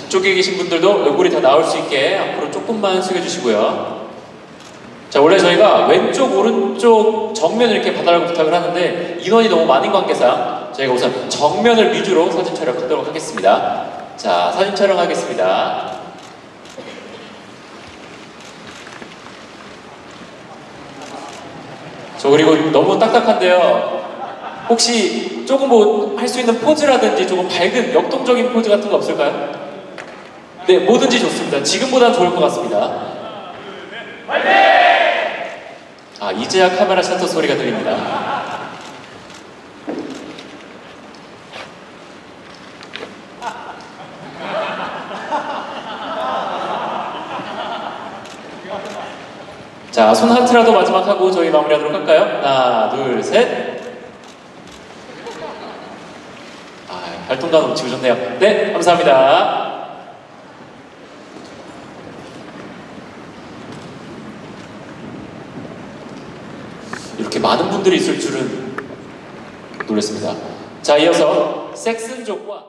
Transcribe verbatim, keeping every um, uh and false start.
뒤쪽에 계신 분들도 얼굴이 다 나올 수 있게 앞으로 조금만 숙여주시고요. 자, 원래 저희가 왼쪽, 오른쪽, 정면을 이렇게 봐달라고 부탁을 하는데 인원이 너무 많은 관계상 저희가 우선 정면을 위주로 사진 촬영하도록 하겠습니다. 자, 사진 촬영하겠습니다. 저 그리고 너무 딱딱한데요. 혹시 조금 뭐 할 수 있는 포즈라든지 조금 밝은 역동적인 포즈 같은 거 없을까요? 네, 뭐든지 좋습니다. 지금보단 좋을 것 같습니다. 아, 이제야 카메라 셔터 소리가 들립니다. 자, 손 하트라도 마지막 하고 저희 마무리하도록 할까요? 하나, 둘, 셋. 아, 활동감 넘치고 좋네요. 네, 감사합니다. 이렇게 많은 분들이 있을 줄은 놀랐습니다. 자, 이어서 섹슨족과